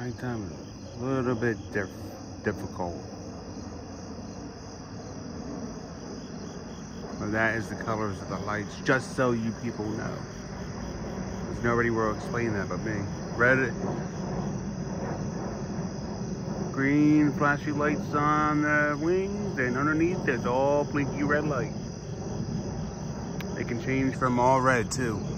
Nighttime is a little bit difficult. But that is the colors of the lights, just so you people know. There's nobody will explain that but me. Red, green flashy lights on the wings, and underneath there's all blinky red lights. They can change from all red too.